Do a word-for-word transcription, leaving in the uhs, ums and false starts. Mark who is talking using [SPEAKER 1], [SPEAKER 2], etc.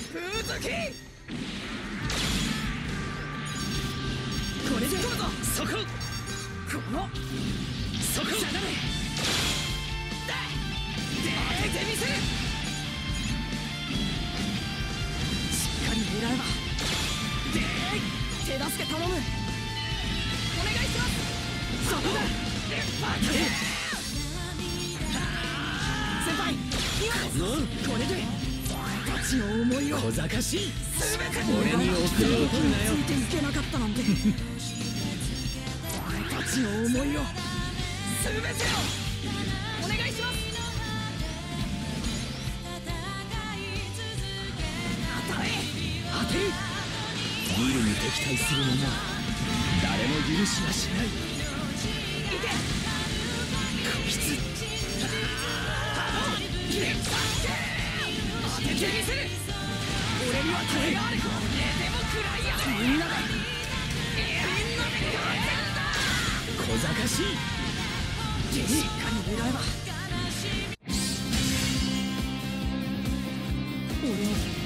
[SPEAKER 1] 風月これでどうぞそここのそこ下がれだ当ててみせるしっかり狙えばでー手助け頼むお願いしますそこだ一発先輩今これでたちの思いを小賢しい俺に遅れを取るなよついていけなかったなんて俺たちの思いを全てをお願いします当たれ当てるビルに敵対する者は誰も許しはしないいけこいつ当ててみせる俺にはこれがある寝ても食らいやれみんなでみんなで小賢しいしっかり狙えば俺は